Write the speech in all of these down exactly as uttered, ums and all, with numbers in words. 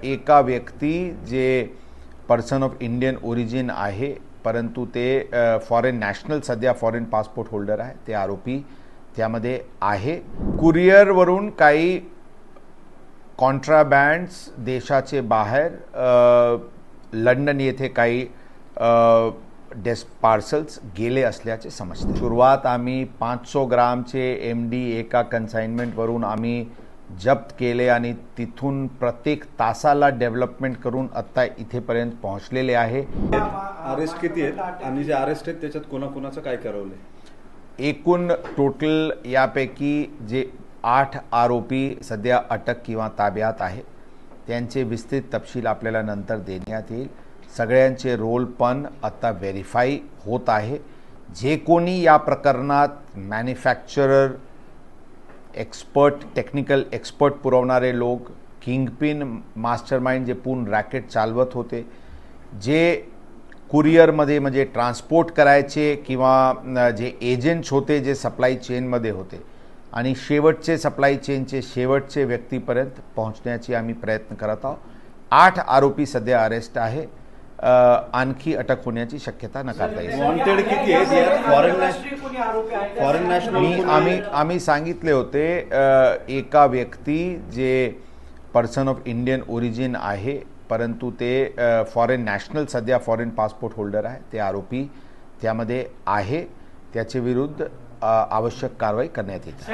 एका व्यक्ती जे पर्सन ऑफ इंडियन ओरिजिन आहे परंतु ते फॉरेन नॅशनल सध्या फॉरेन पासपोर्ट होल्डर आहे ते आरोपी त्यामध्ये आहे। कुरिअरवरून काही कॉन्ट्राबँड्स देशाचे बाहेर लंडन येथे काही डेस पार्सल्स गेले असल्याचे समजते। सुरुवात आम्ही पाचशे ग्रामचे एम डी एका कन्साइनमेंटवरून आम्ही जप्त केले आणि तिथून प्रत्येक तासाला डेव्हलपमेंट करून आता इथेपर्यंत पोहोचलेले आहे। अरेस्ट किती आहेत आणि जे अरेस्ट आहेत त्याच्यात कोणाकोणाचं काय करवलंय? एकूण टोटल यापैकी जे आठ आरोपी सध्या अटक किंवा ताब्यात आहे त्यांचे विस्तृत तपशील आपल्याला नंतर देण्यात येईल। सगळ्यांचे रोल पण आता व्हेरीफाई होत आहे। जे कोणी या प्रकरणात मॅन्युफॅक्चरर एक्सपर्ट टेक्निकल एक्सपर्ट पुरवणारे लोक किंगपिन मास्टरमाइंड जे पूर्ण रॅकेट चालवत होते, जे कुरिअरमध्ये म्हणजे ट्रान्सपोर्ट करायचे किंवा जे एजंट्स होते जे सप्लाय चेनमध्ये होते आणि शेवटचे सप्लाय चेनचे शेवटचे व्यक्तीपर्यंत पोहोचण्याची आम्ही प्रयत्न करत आहोत। आठ आरोपी सध्या अरेस्ट आहे। आणखी अटक होण्याची शक्यता नकारता येईल। वॉन्टेड किती आहेत? फॉरेन नॅशनल फॉरेन नॅशनल मी आम्ही आम्ही सांगितले होते एका व्यक्ती जे पर्सन ऑफ इंडियन ओरिजिन आहे परंतु ते फॉरेन नॅशनल सध्या फॉरेन पासपोर्ट होल्डर आहे ते आरोपी त्यामध्ये आहे। त्याचे विरुद्ध आवश्यक कारवाई करण्यात येते।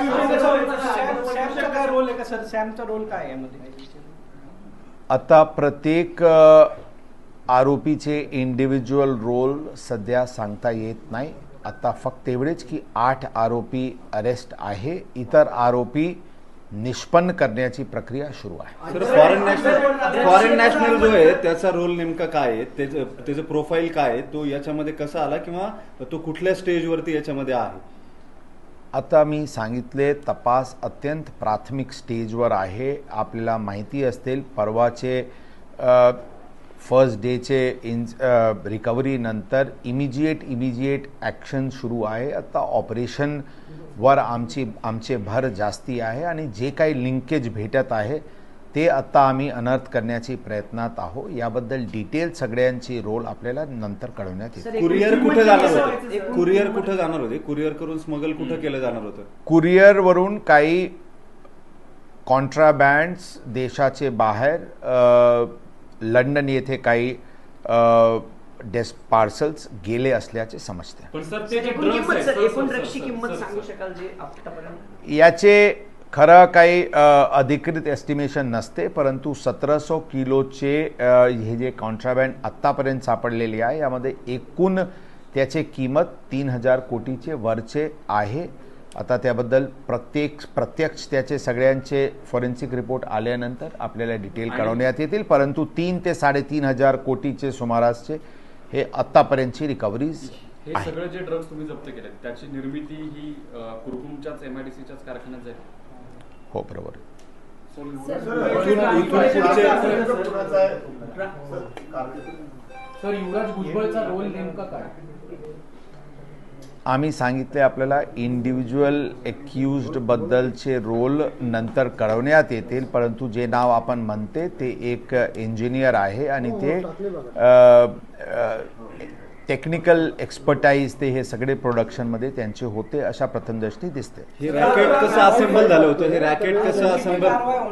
आता प्रत्येक आरोपीचे इंडिव्हिज्युअल रोल सध्या सांगता येत नाही। आता फक्त एवढेच की आठ आरोपी अरेस्ट आहे, इतर आरोपी निष्पन्न करण्याची प्रक्रिया सुरू आहे। फॉरेन नॅशनल फॉरेन नॅशनल जो आहे त्याचा रोल नेमका काय आहे, त्याचं त्याचं प्रोफाईल काय आहे, तो याच्यामध्ये कसा आला किंवा तो कुठल्या स्टेजवरती याच्यामध्ये आहे? आता मी सांगितले तपास अत्यंत प्राथमिक स्टेजवर आहे। आपल्याला माहिती असतील परवाचे फर्स्ट डेचे इन रिकव्हरी नंतर इमिजिएट इमिजिएट ॲक्शन सुरू आहे। आता ऑपरेशनवर आमची आमचे भर जास्ती आहे आणि जे काही लिंकेज भेटत आहे ते आता आम्ही अनर्थ करण्याची प्रयत्नात आहोत। याबद्दल डिटेल सगळ्यांची रोल आपल्याला नंतर कळवण्यात येईल। कुरिअर कुठे जाणार होते? कुरिअर कुठे जाणार होते? कुरिअर करून स्मगल कुठे केलं जाणार होतं? कुरिअरवरून काही कॉन्ट्राबँड्स देशाचे बाहेर लंडन येथे काही डेस पार्सल्स गेले असल्याचे समजते। पण सर ते एकूण ड्रग्सची किंमत सांगू शकाल जे आतापर्यंत? याचे खरं काही अधिकृत एस्टिमेशन नसते परंतु सतराशे किलोचे हे जे कॉन्ट्राबँड आत्तापर्यंत सापडलेले आहे यामध्ये एकूण त्याचे किंमत तीन हजार कोटीचे वरचे आहे। आता त्याबद्दल प्रत्येक प्रत्यक्ष त्याचे सगळ्यांचे फॉरेन्सिक रिपोर्ट आल्यानंतर आपल्याला डिटेल कळवण्यात येतील परंतु तीन ते साडेतीन हजार कोटीचे सुमारासचे हे आत्तापर्यंतची रिकव्हरीज हे सगळे जे ड्रग्स तुम्ही जप्त केले त्याची निर्मिती ही कुरकुमच्याच एमआयडीसीच्याच कारखान्यात जाईल? हो बरोबर। सर युवराज भुजबळचा रोल नेमका काय? आम्ही सांगितले आपल्याला इंडिव्हिज्युअल एक्युज्ड बद्दलचे रोल नंतर कळवण्यात येतील परंतु जे नाव आपण म्हणते ते एक इंजिनियर आहे आणि ते टेक्निकल एक्सपर्टाईज ते हे सगळे प्रोडक्शनमध्ये त्यांचे होते अशा प्रथमदृष्टी दिसते। हे रॅकेट कसं असेंबल झालं होतं? हे रॅकेट कसं असेंबल?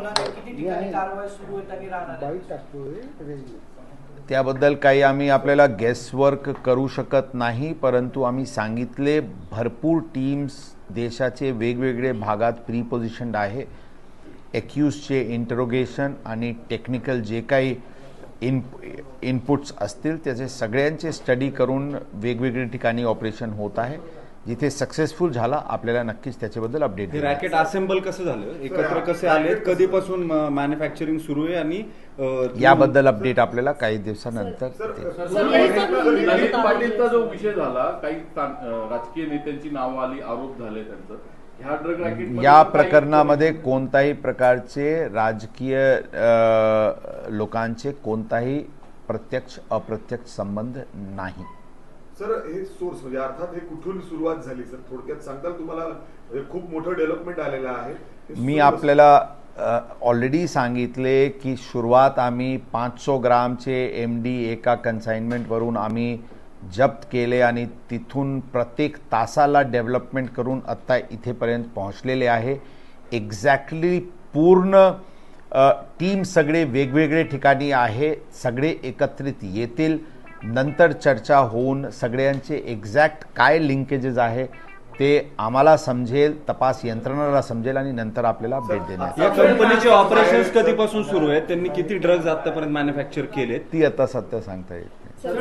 त्याबद्दल काही आम्ही आपल्याला गेसवर्क करू शकत नाही परंतु आम्ही सांगितले भरपूर टीम्स देशाचे वेगवेगळे भागात प्री पोझिशन्ड आहे। एक्यूजचे इंटरोगेशन आणि टेक्निकल जे काही इन इनपुट्स असतील त्याचे सगळ्यांचे स्टडी करून वेगवेगळ्या ठिकाणी ऑपरेशन होत आहे। जिथे सक्सेसफुल झाला आपल्याला नक्कीच त्याच्याबद्दल अपडेट देऊ। रॅकेट असेंबल कसं झालं, एकत्र कसे आले, कधीपासून मॅन्युफॅक्चरिंग सुरू आहे आणि याबद्दल अपडेट आपल्याला काही दिवसानंतर। ललित पाटीलचा जो विषय झाला, काही राजकीय नेत्यांची नावं आली, आरोप झाले त्यांचं, ह्या ड्रग रॅकेट या प्रकरणामध्ये कोणताही प्रकारचे राजकीय लोकांचे कोणताही प्रत्यक्ष अप्रत्यक्ष संबंध नाही। सर हे सोर्स म्हणजे अर्थात हे कुठून सुरुवात झाली सर, थोडक्यात सांगताल? तुम्हाला खूप मोठं डेव्हलपमेंट आलेलं आहे। मी आपल्याला ऑलरेडी सांगितले की सुरुवात आम्ही पाचशे ग्रामचे एम डी एका कन्साइनमेंटवरून आम्ही जप्त केले आणि तिथून प्रत्येक तासाला डेव्हलपमेंट करून आत्ता इथेपर्यंत पोहोचलेले आहे. एक्झॅक्टली पूर्ण टीम सगळे वेगवेगळे ठिकाणी आहे, सगळे एकत्रित येतील, नंतर चर्चा होऊन सगळ्यांचे एक्झॅक्ट काय लिंकेजेस आहे ते आम्हाला समजेल, तपास यंत्रणाला समजेल आणि नंतर आपल्याला भेट देण्यात. या कंपनीचे ऑपरेशन्स कधीपासून सुरू आहेत, त्यांनी किती ड्रग्ज आतापर्यंत मॅन्युफॅक्चर केले ती आता सत्य सांगता येत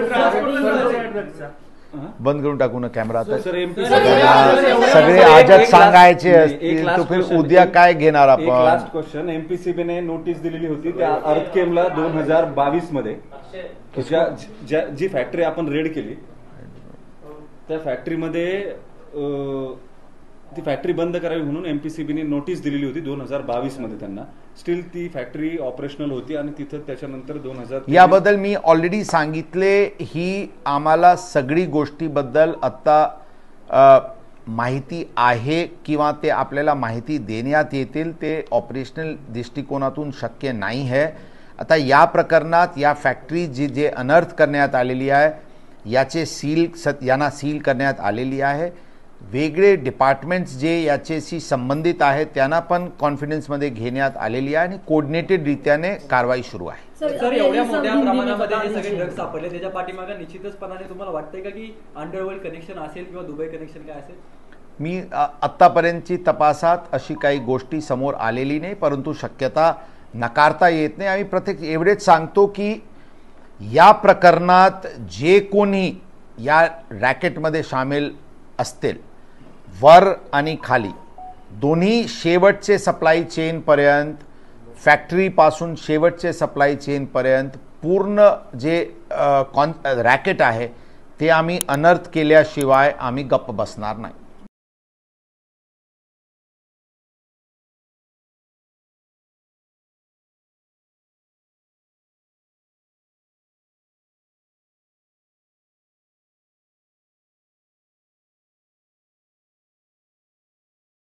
नाही. बंद करून टाकू ना कॅमेरा आता. सर एमपी सगळे आजच सांगायचे असतील तर फिर उद्या काय घेणार आपण. लास्ट क्वेश्चन, एमपीसीबीने नोटीस दिलेली होती त्या अर्थकेमला दोन हजार बावीस मध्ये ज्या- ज्या- जी फॅक्टरी आपण रेड केली त्या फॅक्टरीमध्ये अं, ती फॅक्टरी बंद करावी म्हणून एमपीसीबीने नोटीस दिलेली होती दोन हजार बावीस मध्ये त्यांना. स्टील ती फॅक्टरी ऑपरेशनल होती आणि तिथं त्याच्यानंतर दोन हजार याबद्दल मी ऑलरेडी सांगितले. ही आम्हाला सगळी गोष्टीबद्दल आत्ता माहिती आहे किंवा ते आपल्याला माहिती देण्यात येतील, ते ऑपरेशनल दृष्टिकोनातून शक्य नाही आहे. आता या प्रकरणात या फॅक्टरी जी जे अनर्थ करण्यात आलेली आहे याचे सील सत यांना सील करण्यात आलेली आहे. वेगळे डिपार्टमेंट्स जे याच्याशी संबंधित आहेत त्यांना पण कॉन्फिडन्समध्ये घेण्यात आलेली आहे आणि कोऑर्डिनेटेड रीत्याने कारवाई सुरू आहे. सर एवढ्या मोठ्या प्रमाणामध्ये जे सगळे ड्रग्ज सापडले त्याच्या पाठीमागे निश्चितचपणाने तुम्हाला वाटतंय का की अंडरवर्ल्ड कनेक्शन असेल किंवा दुबई कनेक्शन काय असेल? मी आत्तापर्यंतची तपासात अशी काही गोष्टी समोर आलेली नाही, परंतु शक्यता नकारता येत नाही. आम्ही प्रत्येक एवढेच सांगतो की या प्रकरणात जे कोणी या रॅकेटमध्ये सामील असतील वर आणि खाली दोन्ही शेवटचे सप्लाय चेनपर्यंत, फॅक्टरीपासून शेवटचे सप्लाय चेनपर्यंत पूर्ण जे कॉन रॅकेट आहे ते आम्ही अनर्थ केल्याशिवाय आम्ही गप्प बसणार नाही.